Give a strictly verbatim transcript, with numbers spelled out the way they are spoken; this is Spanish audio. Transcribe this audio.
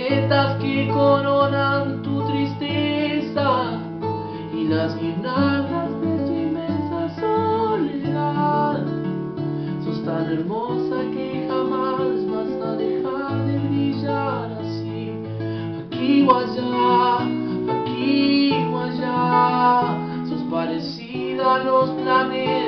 tormentas que coronan tu tristeza y las guirnaldas de tu inmensa soledad. Sos tan hermosa que jamás vas a dejar de brillar así. Aquí o allá, aquí o allá, sos parecida a los planetas